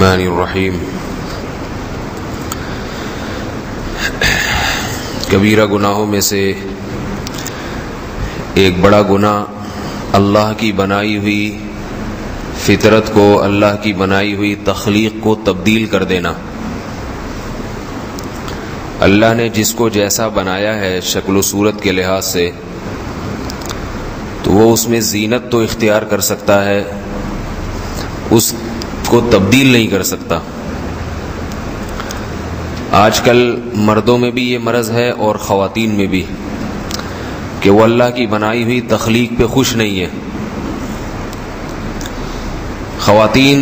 الرحمن الرحیم۔ کبیرہ گناہوں میں سے ایک بڑا گناہ اللہ کی بنائی ہوئی فطرت کو، اللہ کی بنائی ہوئی تخلیق کو تبدیل کر دینا۔ اللہ نے جس کو جیسا بنایا ہے شکل و صورت کے لحاظ سے، تو وہ اس میں زینت تو اختیار کر سکتا ہے، اس کو تبدیل نہیں کر سکتا۔ آج کل مردوں میں بھی یہ مرض ہے اور خواتین میں بھی، کہ وہ اللہ کی بنائی ہوئی تخلیق پہ خوش نہیں ہے۔ خواتین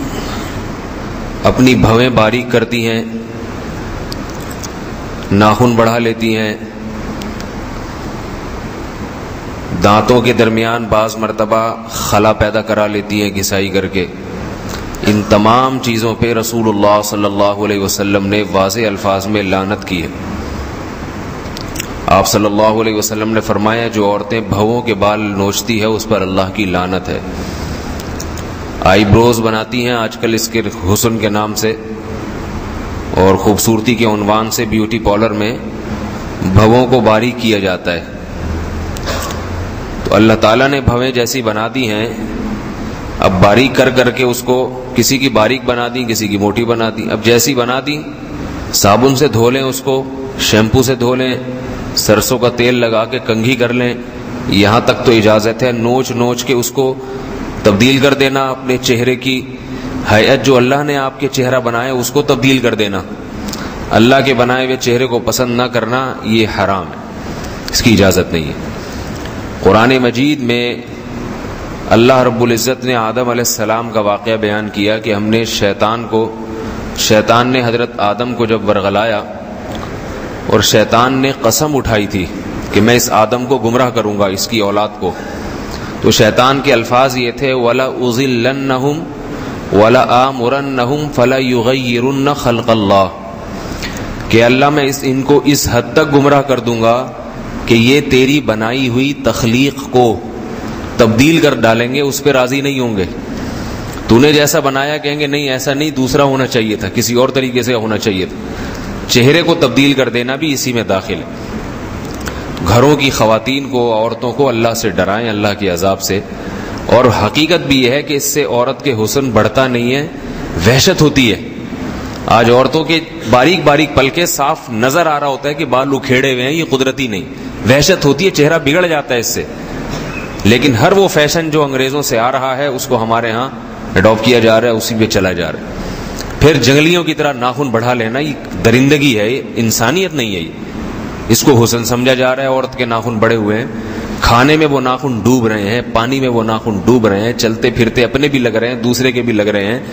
اپنی بھویں باریک کرتی ہیں، ناخن بڑھا لیتی ہیں، دانتوں کے درمیان بعض مرتبہ خلا پیدا کرا لیتی ہیں گھسائی کر کے۔ ان تمام چیزوں پہ رسول اللہ صلی اللہ علیہ وسلم نے واضح الفاظ میں لعنت کی ہے۔ آپ صلی اللہ علیہ وسلم نے فرمایا جو عورتیں بھووں کے بال نوچتی ہے اس پر اللہ کی لعنت ہے۔ آئی بروز بناتی ہیں آج کل اس کے حسن کے نام سے اور خوبصورتی کے عنوان سے، بیوٹی پارلر میں بھووں کو باریک کیا جاتا ہے۔ تو اللہ تعالیٰ نے بھویں جیسی بنا دی ہیں، اب باریک کر کر کے اس کو کسی کی باریک بنا دی، کسی کی موٹی بنا دی۔ اب جیسی بنا دی صابن سے دھو لیں، اس کو شیمپو سے دھو لیں، سرسوں کا تیل لگا کے کنگھی کر لیں، یہاں تک تو اجازت ہے۔ نوچ نوچ کے اس کو تبدیل کر دینا، اپنے چہرے کی ہیئت جو اللہ نے آپ کے چہرہ بنایا اس کو تبدیل کر دینا، اللہ کے بنائے ہوئے چہرے کو پسند نہ کرنا، یہ حرام ہے، اس کی اجازت نہیں ہے۔ قرآن مجید میں اللہ رب العزت نے آدم علیہ السلام کا واقعہ بیان کیا کہ ہم نے شیطان نے حضرت آدم کو جب ورغلایا اور شیطان نے قسم اٹھائی تھی کہ میں اس آدم کو گمراہ کروں گا، اس کی اولاد کو، تو شیطان کے الفاظ یہ تھے وَلَأُضِلَّنَّهُمْ وَلَآمُرَنَّهُمْ فَلَيُغَيِّرُنَّ خَلْقَ اللَّهِ، کہ اللہ میں ان کو اس حد تک گمراہ کر دوں گا کہ یہ تیری بنائی ہوئی تخلیق کو تبدیل کر ڈالیں گے، اس پہ راضی نہیں ہوں گے۔ تو نے جیسا بنایا کہیں گے نہیں ایسا نہیں، دوسرا ہونا چاہیے تھا، کسی اور طریقے سے ہونا چاہیے تھا۔ چہرے کو تبدیل کر دینا بھی اسی میں داخل ہے۔ گھروں کی خواتین کو، عورتوں کو اللہ سے ڈرائیں، اللہ کے عذاب سے۔ اور حقیقت بھی یہ ہے کہ اس سے عورت کے حسن بڑھتا نہیں ہے، وحشت ہوتی ہے۔ آج عورتوں کے باریک باریک پلکے صاف نظر آ رہا ہوتا ہے کہ بال اکھیڑے ہوئے ہیں، یہ قدرتی نہیں، وحشت ہوتی ہے، چہرہ بگڑ جاتا ہے اس سے۔ لیکن ہر وہ فیشن جو انگریزوں سے آ رہا ہے اس کو ہمارے ہاں اڈاپٹ کیا جا رہا ہے، اسی پہ چلا جا رہا ہے۔ پھر جنگلیوں کی طرح ناخن بڑھا لینا، یہ درندگی ہے، یہ انسانیت نہیں ہے، اس کو حسن سمجھا جا رہا ہے۔ عورت کے ناخن بڑے ہوئے ہیں، کھانے میں وہ ناخن ڈوب رہے ہیں، پانی میں وہ ناخن ڈوب رہے ہیں، چلتے پھرتے اپنے بھی لگ رہے ہیں، دوسرے کے بھی لگ رہے ہیں،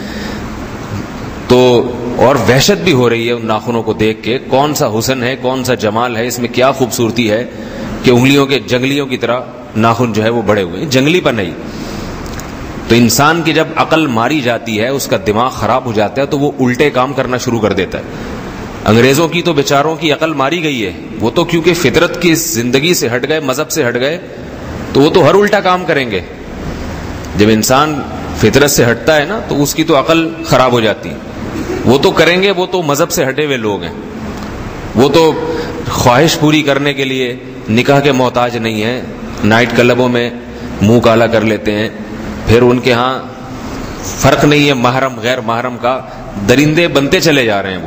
تو اور وحشت بھی ہو رہی ہے ان ناخنوں کو دیکھ کے۔ کون سا حسن ہے، کون سا جمال ہے، اس میں کیا خوبصورتی ہے کہ انگلیوں کے جنگلیوں کی طرح ناخن جو ہے وہ بڑے ہوئے ہیں، جنگلی پر نہیں۔ تو انسان کی جب عقل ماری جاتی ہے، اس کا دماغ خراب ہو جاتا ہے، تو وہ الٹے کام کرنا شروع کر دیتا ہے۔ انگریزوں کی تو بیچاروں کی عقل ماری گئی ہے، وہ تو کیونکہ فطرت کی زندگی سے ہٹ گئے، مذہب سے ہٹ گئے، تو وہ تو ہر الٹا کام کریں گے۔ جب انسان فطرت سے ہٹتا ہے نا تو اس کی تو عقل خراب ہو جاتی ہے، وہ تو کریں گے، وہ تو مذہب سے ہٹے ہوئے لوگ ہیں، وہ تو خواہش پوری کرنے کے لیے نکاح کے محتاج نہیں ہیں، نائٹ کلبوں میں منہ کالا کر لیتے ہیں، پھر ان کے ہاں فرق نہیں ہے محرم غیر محرم کا، درندے بنتے چلے جا رہے ہیں۔ وہ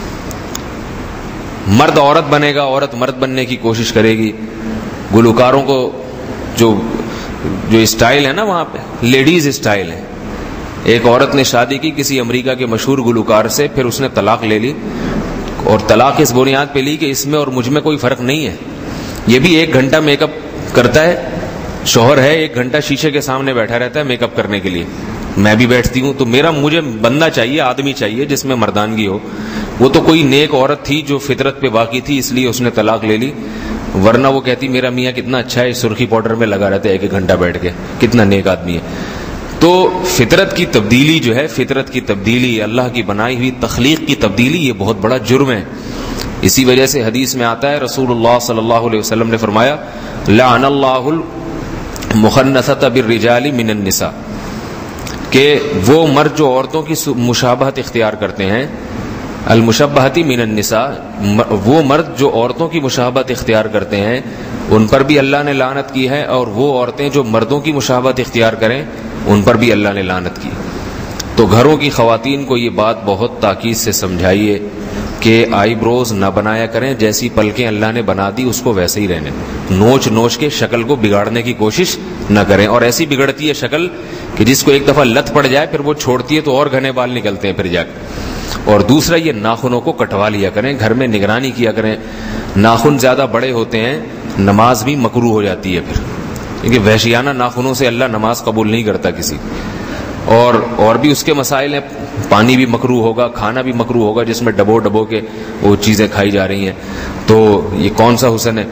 مرد عورت بنے گا، عورت مرد بننے کی کوشش کرے گی۔ گلوکاروں کو جو اسٹائل ہے نا وہاں پہ لیڈیز اسٹائل ہے۔ ایک عورت نے شادی کی کسی امریکہ کے مشہور گلوکار سے، پھر اس نے طلاق لے لی، اور طلاق اس بنیاد پہ لی کہ اس میں اور مجھ میں کوئی فرق نہیں ہے۔ یہ بھی 1 گھنٹہ میک اپ کرتا ہے، شوہر ہے 1 گھنٹہ شیشے کے سامنے بیٹھا رہتا ہے میک اپ کرنے کے لیے، میں بھی بیٹھتی ہوں، تو مجھے بندہ چاہیے، آدمی چاہیے جس میں مردانگی ہو۔ وہ تو کوئی نیک عورت تھی جو فطرت پہ باقی تھی، اس لیے اس نے طلاق لے لی، ورنہ وہ کہتی میرا میاں کتنا اچھا ہے، سرخی پاؤڈر میں لگا رہتا ہے 1 گھنٹہ بیٹھ کے، کتنا نیک آدمی ہے۔ تو فطرت کی تبدیلی جو ہے، فطرت کی تبدیلی، اللہ کی بنائی ہوئی تخلیق کی تبدیلی، یہ بہت بڑا جرم ہے۔ اسی وجہ سے حدیث میں آتا ہے، رسول اللہ صلی اللہ علیہ وسلم نے فرمایا لعن اللہ المخنثۃ بالرجال من النساء، کہ وہ مرد جو عورتوں کی مشابہت اختیار کرتے ہیں، المشبہتی من النساء، وہ مرد جو عورتوں کی مشابہت اختیار کرتے ہیں ان پر بھی اللہ نے لعنت کی ہے، اور وہ عورتیں جو مردوں کی مشابہت اختیار کریں ان پر بھی اللہ نے لعنت کی۔ تو گھروں کی خواتین کو یہ بات بہت تاکید سے سمجھائیے کہ آئی بروز نہ بنایا کریں، جیسی پلکیں اللہ نے بنا دی اس کو ویسے ہی رہنے، نوچ نوچ کے شکل کو بگاڑنے کی کوشش نہ کریں۔ اور ایسی بگڑتی ہے شکل کہ جس کو ایک دفعہ لت پڑ جائے پھر وہ چھوڑتی ہے تو اور گھنے بال نکلتے ہیں پھر جا کے۔ اور دوسرا یہ ناخنوں کو کٹوا لیا کریں، گھر میں نگرانی کیا کریں، ناخن زیادہ بڑے ہوتے ہیں نماز بھی مکروہ ہو جاتی ہے پھر، کیونکہ وحشیانہ ناخنوں سے اللہ نماز قبول نہیں کرتا کسی، اور بھی اس کے مسائل ہیں، پانی بھی مکروہ ہوگا، کھانا بھی مکروہ ہوگا جس میں ڈبو ڈبو کے وہ چیزیں کھائی جا رہی ہیں، تو یہ کون سا حسن ہے؟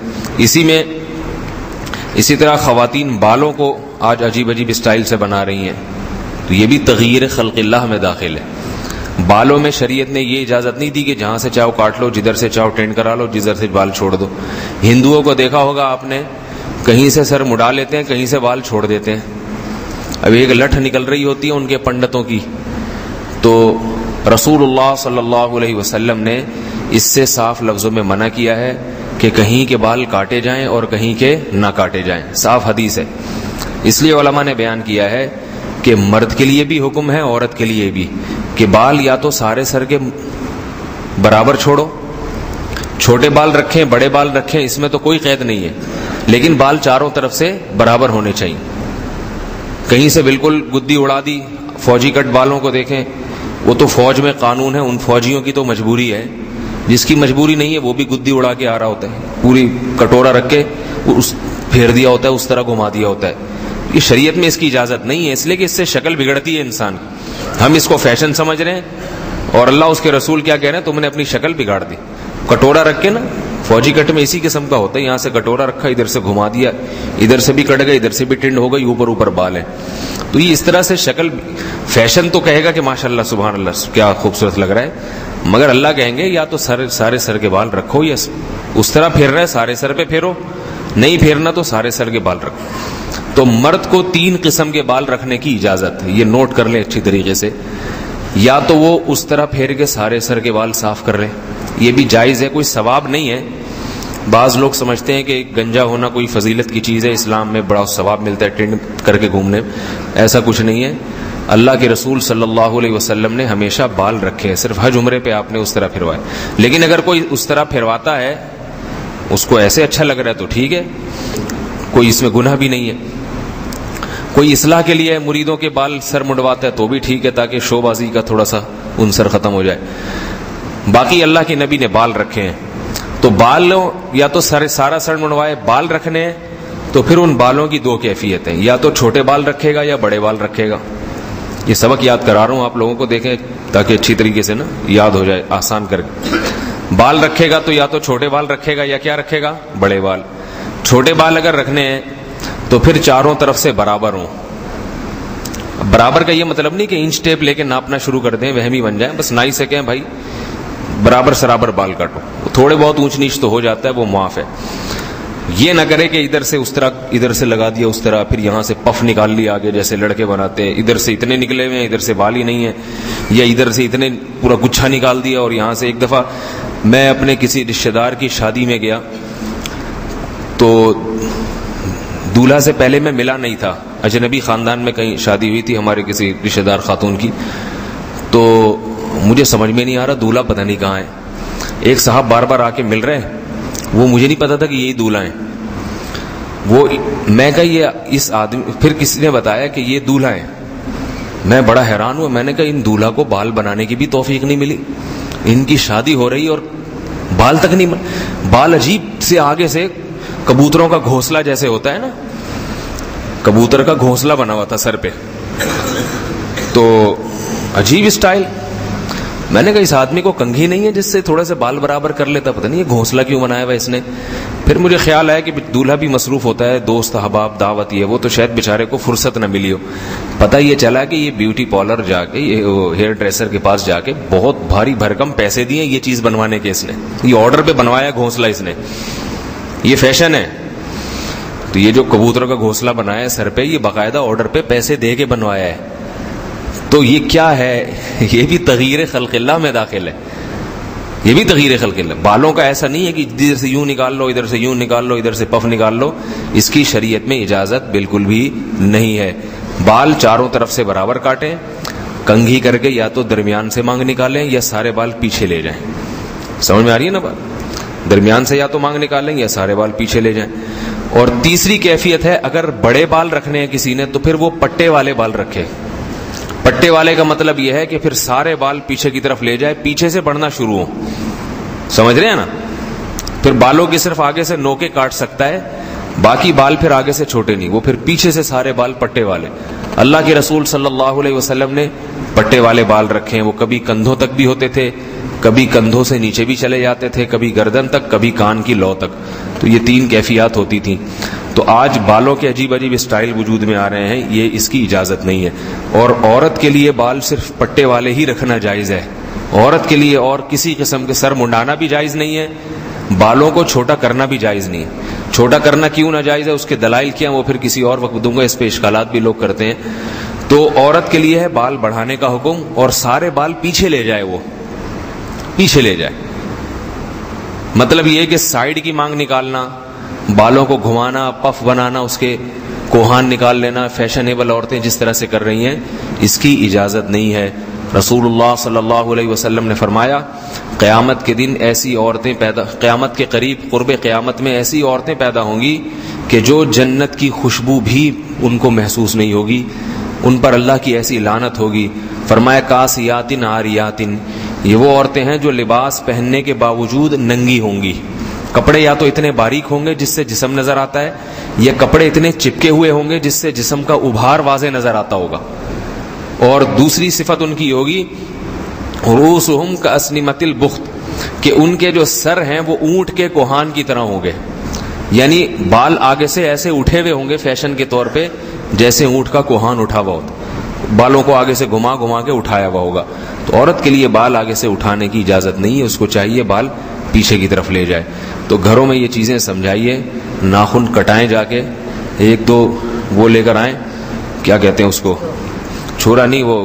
اسی طرح خواتین بالوں کو آج عجیب عجیب اسٹائل سے بنا رہی ہیں، تو یہ بھی تغییر خلق اللہ میں داخل ہے۔ بالوں میں شریعت نے یہ اجازت نہیں دی کہ جہاں سے چاہو کاٹ لو، جدھر سے چاہو ٹینڈ کرا لو، جدھر سے بال چھوڑ دو۔ ہندوؤں کو دیکھا ہوگا آپ نے، کہیں سے سر مڈا لیتے ہیں، کہیں سے بال چھوڑ دیتے ہیں۔ اب ایک لٹھ نکل رہی ہوتی ہے ان کے پنڈتوں کی، تو رسول اللہ صلی اللہ علیہ وسلم نے اس سے صاف لفظوں میں منع کیا ہے کہ کہیں کے بال کاٹے جائیں اور کہیں کے نہ کاٹے جائیں، صاف حدیث ہے۔ اس لیے علماء نے بیان کیا ہے کہ مرد کے لیے بھی حکم ہے، عورت کے لیے بھی، کہ بال یا تو سارے سر کے برابر چھوڑو، چھوٹے بال رکھیں بڑے بال رکھیں، اس میں تو کوئی قید نہیں ہے، لیکن بال چاروں طرف سے برابر ہونے چاہیے۔ کہیں سے بالکل گدی اڑا دی، فوجی کٹ بالوں کو دیکھیں، وہ تو فوج میں قانون ہے، ان فوجیوں کی تو مجبوری ہے، جس کی مجبوری نہیں ہے وہ بھی گدی اڑا کے آ رہا ہوتا ہے، پوری کٹورا رکھ کے پھیر دیا ہوتا ہے، اس طرح گھما دیا ہوتا ہے۔ یہ شریعت میں اس کی اجازت نہیں ہے، اس لیے کہ اس سے شکل بگڑتی ہے انسان کی، ہم اس کو فیشن سمجھ رہے ہیں، اور اللہ اس کے رسول کیا کہہ رہے ہیں؟ تم نے اپنی شکل بگاڑ دی۔ کٹورا رکھ کے نا، فوجی کٹ میں اسی قسم کا ہوتا ہے، یہاں سے کٹورا رکھا، ادھر سے گھما دیا، ادھر سے بھی کٹ گئے، ادھر سے بھی ٹنڈ ہو گئی، اوپر بال ہے، تو یہ اس طرح سے شکل فیشن تو کہے گا کہ ماشاءاللہ سبحان اللہ کیا خوبصورت لگ رہا ہے، مگر اللہ کہیں گے یا تو سارے سر کے بال رکھو، یا اس طرح پھیر رہا ہے سارے سر پہ پھیرو، نہیں پھیرنا تو سارے سر کے بال رکھو۔ تو مرد کو 3 قسم کے بال رکھنے کی اجازت ہے، یہ نوٹ کر لیں اچھی طریقے سے، یا تو وہ اس طرح پھیر کے سارے سر کے بال صاف کر لیں، یہ بھی جائز ہے، کوئی ثواب نہیں ہے۔ بعض لوگ سمجھتے ہیں کہ گنجا ہونا کوئی فضیلت کی چیز ہے، اسلام میں بڑا ثواب ملتا ہے ٹینڈ کر کے گھومنے، ایسا کچھ نہیں ہے۔ اللہ کے رسول صلی اللہ علیہ وسلم نے ہمیشہ بال رکھے ہیں، صرف حج عمرے پہ آپ نے اس طرح پھروائے، لیکن اگر کوئی اس طرح پھرواتا ہے، اس کو ایسے اچھا لگ رہا ہے تو ٹھیک ہے، کوئی اس میں گناہ بھی نہیں ہے۔ کوئی اصلاح کے لیے مریدوں کے بال سر منڈواتا ہے تو بھی ٹھیک ہے، تاکہ شو بازی کا تھوڑا سا عنصر ختم ہو جائے۔ باقی اللہ کے نبی نے بال رکھے ہیں، تو بال یا تو سارا سر منڈوائے، بال رکھنے ہیں تو پھر ان بالوں کی 2 کیفیت ہیں، یا تو چھوٹے بال رکھے گا یا بڑے بال رکھے گا۔ یہ سبق یاد کرا رہا ہوں آپ لوگوں کو، دیکھیں تاکہ اچھی طریقے سے نا یاد ہو جائے، آسان کر کے۔ بال رکھے گا تو یا تو چھوٹے بال رکھے گا یا کیا رکھے گا؟ بڑے بال۔ چھوٹے بال اگر رکھنے ہیں تو پھر چاروں طرف سے برابر ہوں۔ برابر کا یہ مطلب نہیں کہ انچ ٹیپ لے کے ناپنا شروع کر دیں، وہمی بن جائیں، بس نائی سے کہیں بھائی برابر سرابر بال کاٹو، تھوڑے بہت اونچ نیچ تو ہو جاتا ہے، وہ معاف ہے۔ یہ نہ کرے کہ ادھر سے اس طرح، ادھر سے لگا دیا اس طرح، پھر یہاں سے پف نکال لیا آگے جیسے لڑکے بناتے ہیں، ادھر سے اتنے نکلے ہوئے ہیں ادھر سے بال ہی نہیں ہے، یا ادھر سے اتنے پورا گچھا نکال دیا، اور یہاں سے ایک دفعہ میں اپنے کسی رشتہ دار کی شادی میں گیا تو دولہا سے پہلے میں ملا نہیں تھا، اجنبی خاندان میں کہیں شادی ہوئی تھی ہمارے کسی رشتہ دار خاتون کی، تو مجھے سمجھ میں نہیں آ رہا دولہا پتہ نہیں کہاں ہے۔ ایک صاحب بار بار آ کے مل رہے ہیں، وہ مجھے نہیں پتا تھا کہ یہی دولہا ہیں، وہ میں کہا یہ اس آدمی، پھر کسی نے بتایا کہ یہ دولہا ہیں، میں بڑا حیران ہوا، میں نے کہا ان دولہا کو بال بنانے کی بھی توفیق نہیں ملی، ان کی شادی ہو رہی اور بال تک نہیں بال عجیب سے آگے سے کبوتروں کا گھونسلہ جیسے ہوتا ہے نا، کبوتر کا گھونسلہ بنا ہوا تھا سر پہ، تو عجیب اسٹائل۔ میں نے کہا اس آدمی کو کنگھی نہیں ہے جس سے تھوڑا سا بال برابر کر لیتا، پتہ نہیں یہ گھونسلہ کیوں بنایا ہوا اس نے۔ پھر مجھے خیال آیا کہ دولہا بھی مصروف ہوتا ہے، دوست احباب دعوت یہ وہ، تو شاید بیچارے کو فرصت نہ ملی ہو۔ پتہ یہ چلا کہ یہ بیوٹی پارلر جا کے، یہ ہیئر ڈریسر کے پاس جا کے بہت بھاری بھرکم پیسے دیے یہ چیز بنوانے کے، اس نے یہ آرڈر پہ بنوایا گھونسلہ، اس نے، یہ فیشن ہے۔ تو یہ جو کبوتر کا گھونسلہ بنایا ہے سر پہ، یہ باقاعدہ آرڈر پہ پیسے دے کے بنوایا ہے، تو یہ کیا ہے؟ یہ بھی تغییر خلق اللہ میں داخل ہے، یہ بھی تغییر خلق اللہ۔ بالوں کا ایسا نہیں ہے کہ ادھر سے یوں نکال لو، ادھر سے یوں نکال لو، ادھر سے پف نکال لو، اس کی شریعت میں اجازت بالکل بھی نہیں ہے۔ بال چاروں طرف سے برابر کاٹیں، کنگھی کر کے یا تو درمیان سے مانگ نکالیں یا سارے بال پیچھے لے جائیں۔ سمجھ میں آ رہی ہے نا بات؟ درمیان سے یا تو مانگ نکالیں یا سارے بال پیچھے لے جائیں۔ اور تیسری کیفیت ہے، اگر بڑے بال رکھنے ہیں کسی نے تو پھر وہ پٹے والے بال رکھے۔ پٹے والے کا مطلب یہ ہے کہ پھر سارے بال پیچھے کی طرف لے جائے، پیچھے سے بڑھنا شروع ہو، سمجھ رہے ہیں نا؟ پھر بالوں کی صرف آگے سے نوکے کاٹ سکتا ہے، باقی بال پھر آگے سے چھوٹے نہیں، وہ پھر پیچھے سے سارے بال پٹے والے۔ اللہ کے رسول صلی اللہ علیہ وسلم نے پٹے والے بال رکھے ہیں، وہ کبھی کندھوں تک بھی ہوتے تھے، کبھی کندھوں سے نیچے بھی چلے جاتے تھے، کبھی گردن تک، کبھی کان کی لو تک، تو یہ 3 کیفیات ہوتی تھیں۔ تو آج بالوں کے عجیب عجیب اسٹائل وجود میں آ رہے ہیں، یہ اس کی اجازت نہیں ہے۔ اور عورت کے لیے بال صرف پٹے والے ہی رکھنا جائز ہے، عورت کے لیے اور کسی قسم کے سر منڈانا بھی جائز نہیں ہے، بالوں کو چھوٹا کرنا بھی جائز نہیں ہے۔ چھوٹا کرنا کیوں ناجائز ہے، اس کے دلائل کیا ہیں وہ پھر کسی اور وقت دوں گا، اس پہ اشکالات بھی لوگ کرتے ہیں۔ تو عورت کے لیے ہے بال بڑھانے کا حکم، اور سارے بال پیچھے لے جائے، وہ پیچھے لے جائے، مطلب یہ کہ سائیڈ کی مانگ نکالنا، بالوں کو گھمانا، پف بنانا، اس کے کوہان نکال لینا، فیشنیبل عورتیں جس طرح سے کر رہی ہیں، اس کی اجازت نہیں ہے۔ رسول اللہ صلی اللہ علیہ وسلم نے فرمایا، قیامت کے دن ایسی عورتیں قیامت کے قریب، قرب قیامت میں ایسی عورتیں پیدا ہوں گی کہ جو جنت کی خوشبو بھی ان کو محسوس نہیں ہوگی، ان پر اللہ کی ایسی لعنت ہوگی۔ فرمایا کاسیاتن عاریاتن، یہ وہ عورتیں ہیں جو لباس پہننے کے باوجود ننگی ہوں گی۔ کپڑے یا تو اتنے باریک ہوں گے جس سے جسم نظر آتا ہے، یا کپڑے اتنے چپکے ہوئے ہوں گے جس سے جسم کا ابھار واضح نظر آتا ہوگا۔ اور دوسری صفت ان کی ہوگی رؤوسہم کاسنمۃ البخت، کہ ان کے جو سر ہیں وہ اونٹ کے کوہان کی طرح ہوں گے، یعنی بال آگے سے ایسے اٹھے ہوئے ہوں گے فیشن کے طور پہ جیسے اونٹ کا کوہان اٹھا ہوا ہوتا، بالوں کو آگے سے گھما گھما کے اٹھایا ہوا ہوگا۔ تو عورت کے لیے بال آگے سے اٹھانے کی اجازت نہیں ہے، اس کو چاہیے بال پیچھے کی طرف لے جائے۔ تو گھروں میں یہ چیزیں سمجھائیے، ناخن کٹائیں جا کے، 1-2 وہ لے کر آئیں، کیا کہتے ہیں اس کو، چھوڑا نہیں، وہ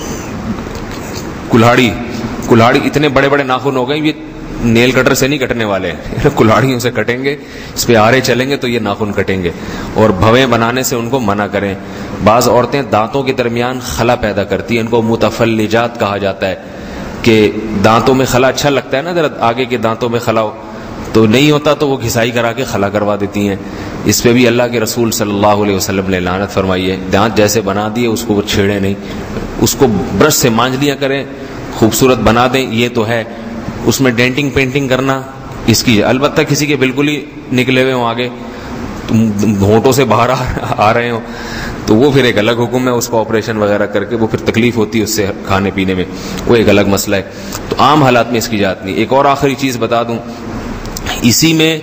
کلہاڑی، اتنے بڑے بڑے ناخن ہو گئے، یہ نیل کٹر سے نہیں کٹنے والے ہیں، کلہاڑیوں سے کٹیں گے، اس پہ آرے چلیں گے تو یہ ناخن کٹیں گے۔ اور بھویں بنانے سے ان کو منع کریں۔ بعض عورتیں دانتوں کے درمیان خلا پیدا کرتی ہیں، ان کو متفلجات کہا جاتا ہے، کہ دانتوں میں خلا اچھا لگتا ہے نا، ذرا آگے کے دانتوں میں خلا ہو، تو نہیں ہوتا تو وہ گھسائی کرا کے خلا کروا دیتی ہیں۔ اس پہ بھی اللہ کے رسول صلی اللہ علیہ وسلم نے لعنت فرمائی ہے۔ دانت جیسے بنا دیے اس کو وہ چھیڑے نہیں، اس کو برش سے مانج لیا کریں، خوبصورت بنا دیں، یہ تو ہے۔ اس میں ڈینٹنگ پینٹنگ کرنا اس کی، البتہ کسی کے بالکل ہی نکلے ہوئے ہوں آگے، ہونٹوں سے باہر آ رہے ہوں، تو وہ پھر ایک الگ حکم ہے، اس کو آپریشن وغیرہ کر کے وہ پھر تکلیف ہوتی ہے اس سے کھانے پینے میں، وہ ایک الگ مسئلہ ہے۔ تو عام حالات میں اس کی اجازت نہیں۔ ایک اور آخری چیز بتا دوں، اسی میں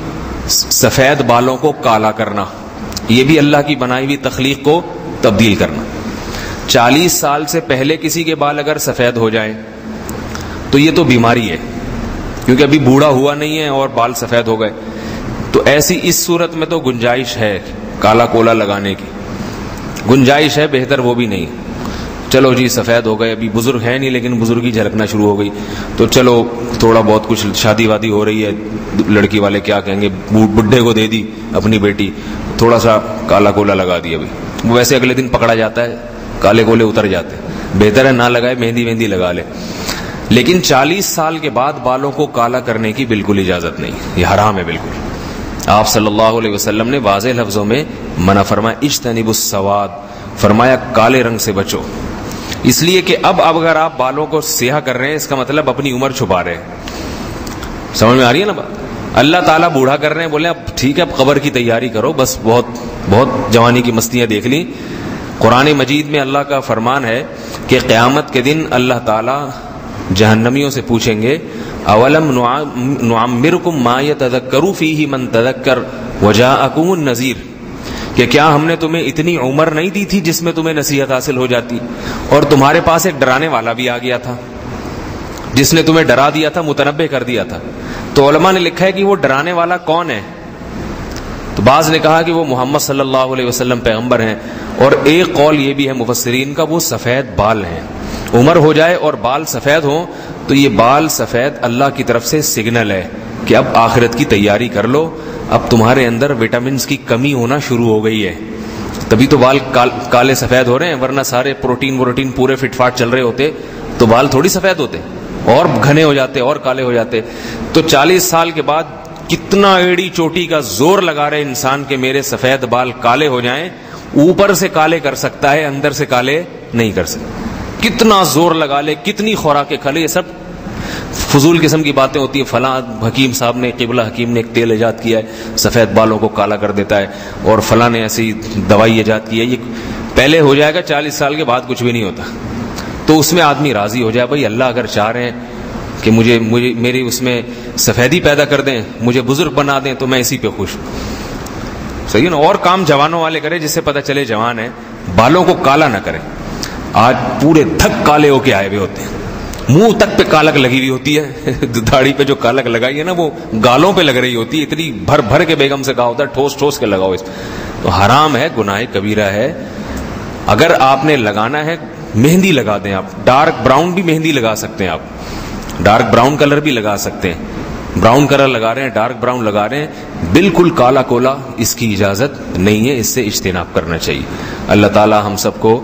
سفید بالوں کو کالا کرنا، یہ بھی اللہ کی بنائی ہوئی تخلیق کو تبدیل کرنا۔ 40 سال سے پہلے کسی کے بال اگر سفید ہو جائیں تو یہ تو بیماری ہے، کیونکہ ابھی بوڑھا ہوا نہیں ہے اور بال سفید ہو گئے، تو ایسی اس صورت میں تو گنجائش ہے کالا کولا لگانے کی، گنجائش ہے، بہتر وہ بھی نہیں۔ چلو جی سفید ہو گئے، ابھی بزرگ ہے نہیں لیکن بزرگی جھلکنا شروع ہو گئی، تو چلو تھوڑا بہت کچھ شادی وادی ہو رہی ہے، لڑکی والے کیا کہیں گے، بڈھے کو دے دی اپنی بیٹی، تھوڑا سا کالا کولا لگا دی، ابھی وہ ویسے اگلے دن پکڑا جاتا ہے، کالے کولے اتر جاتے ہیں، بہتر ہے نہ لگائے، مہندی وہندی لگا لے۔ لیکن 40 سال کے بعد بالوں کو کالا کرنے کی بالکل اجازت نہیں، یہ حرام ہے بالکل۔ آپ صلی اللہ علیہ وسلم نے واضح لفظوں میں منع فرمایا، اجتنبوا السواد، فرمایا کالے رنگ سے بچو، اس لیے کہ اب اگر آپ بالوں کو سیاہ کر رہے ہیں اس کا مطلب اپنی عمر چھپا رہے ہیں۔ سمجھ میں آ رہی ہے نا بات؟ اللہ تعالیٰ بوڑھا کر رہے ہیں، بولے اب ٹھیک ہے اب قبر کی تیاری کرو، بس بہت جوانی کی مستیاں دیکھ لی۔ قرآن مجید میں اللہ کا فرمان ہے کہ قیامت کے دن اللہ تعالیٰ جہنمیوں سے پوچھیں گے، اولم نعمرکم ما یتذکر فیہ من تذکر وجاءکم النذیر، کہ کیا ہم نے تمہیں اتنی عمر نہیں دی تھی جس میں تمہیں نصیحت حاصل ہو جاتی، اور تمہارے پاس ایک ڈرانے والا بھی آ گیا تھا جس نے تمہیں ڈرا دیا تھا، متنبہ کر دیا تھا۔ تو علماء نے لکھا ہے کہ وہ ڈرانے والا کون ہے؟ تو تو بعض نے کہا کہ وہ محمد صلی اللہ علیہ وسلم پیغمبر ہیں، اور ایک قول یہ بھی ہے مفسرین کا وہ سفید بال ہیں. عمر ہو جائے اور بال سفید ہوں تو یہ بال سفید اللہ کی طرف سے سگنل ہے کہ اب آخرت کی تیاری کر لو، اب تمہارے اندر وٹامنز کی کمی ہونا شروع ہو گئی ہے، تبھی تو بال کالے سفید ہو رہے ہیں، ورنہ سارے پروٹین پورے فٹ فاٹ چل رہے ہوتے تو بال تھوڑی سفید ہوتے اور گھنے ہو جاتے اور کالے ہو جاتے. تو 40 سال کے بعد کتنا ایڑی چوٹی کا زور لگا رہے انسان کہ میرے سفید بال کالے ہو جائیں، اوپر سے کالے کر سکتا ہے، اندر سے کالے نہیں کر سکتا. کتنا زور لگا لے، کتنی خوراکیں کھا لے، یہ سب فضول قسم کی باتیں ہوتی ہیں. فلاں حکیم صاحب نے، قبلہ حکیم نے ایک تیل ایجاد کیا ہے سفید بالوں کو کالا کر دیتا ہے، اور فلاں نے ایسی دوائی ایجاد کی ہے. یہ پہلے ہو جائے گا، 40 سال کے بعد کچھ بھی نہیں ہوتا. تو اس میں آدمی راضی ہو جائے، بھائی اللہ اگر چاہ رہے ہیں کہ مجھے میری اس میں سفیدی پیدا کر دیں، مجھے بزرگ بنا دیں، تو میں اسی پہ خوش ہوں. صحیح ہے نا. اور کام جوانوں والے کرے جس سے پتہ چلے جوان ہے، بالوں کو کالا نہ کریں. آج پورے دھک کالے ہو کے آئے ہوئے ہوتے ہیں، منہ تک پہ کالک لگی ہوئی ہوتی ہے، داڑھی پہ جو کالک لگائی ہے نا وہ گالوں پہ لگ رہی ہوتی ہے، اتنی بھر بھر کے بیگم سے کہا ہوتا ہے ٹھوس ٹھوس کے لگاؤ اس. تو حرام ہے، گناہ کبیرہ ہے. اگر آپ نے لگانا ہے مہندی لگا دیں، آپ ڈارک براؤن بھی مہندی لگا سکتے ہیں، آپ ڈارک براؤن کلر بھی لگا سکتے ہیں. براؤن کلر لگا رہے ہیں، ڈارک براؤن لگا رہے ہیں، بالکل کالا کولا اس کی اجازت نہیں ہے، اس سے اجتناب کرنا چاہیے. اللہ تعالی ہم سب کو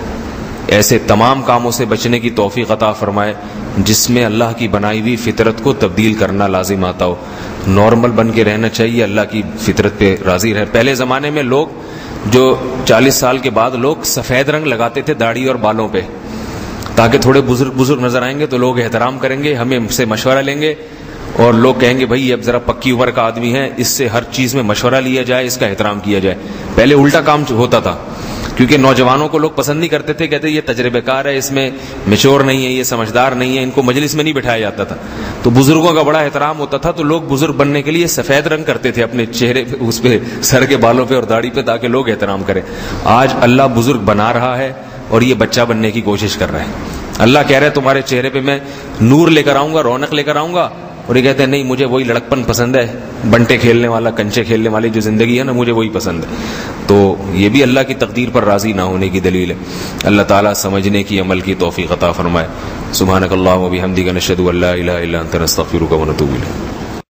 ایسے تمام کاموں سے بچنے کی توفیق عطا فرمائے جس میں اللہ کی بنائی ہوئی فطرت کو تبدیل کرنا لازم آتا ہو. نارمل بن کے رہنا چاہیے، اللہ کی فطرت پہ راضی رہے. پہلے زمانے میں لوگ جو 40 سال کے بعد لوگ سفید رنگ لگاتے تھے داڑھی اور بالوں پہ، تاکہ تھوڑے بزرگ نظر آئیں گے تو لوگ احترام کریں گے، ہمیں سے مشورہ لیں گے، اور لوگ کہیں گے بھائی اب ذرا پکی عمر کا آدمی ہے، اس سے ہر چیز میں مشورہ لیا جائے، اس کا احترام کیا جائے. پہلے الٹا کام ہوتا تھا، کیونکہ نوجوانوں کو لوگ پسند نہیں کرتے تھے، کہتے یہ تجربے کار ہے، اس میں میچور نہیں ہے، یہ سمجھدار نہیں ہے، ان کو مجلس میں نہیں بٹھایا جاتا تھا. تو بزرگوں کا بڑا احترام ہوتا تھا، تو لوگ بزرگ بننے کے لیے سفید رنگ کرتے تھے اپنے چہرے پہ، اس پہ سر کے بالوں پہ اور داڑھی پہ، تاکہ لوگ احترام کریں. آج اللہ بزرگ بنا رہا ہے اور یہ بچہ بننے کی کوشش کر رہا ہے. اللہ کہہ رہا ہے تمہارے چہرے پہ میں نور لے کر آؤں گا، رونق لے کر آؤں گا، اور یہ کہتے ہیں نہیں مجھے وہی لڑکپن پسند ہے، بنٹے کھیلنے والا، کنچے کھیلنے والی جو زندگی ہے نا، مجھے وہی پسند ہے. تو یہ بھی اللہ کی تقدیر پر راضی نہ ہونے کی دلیل ہے. اللہ تعالیٰ سمجھنے کی، عمل کی توفیق عطا فرمائے. سبحانک اللہم و بحمدک، نشہد ان لا الہ الا انت، نستغفرک و نتوب الیک.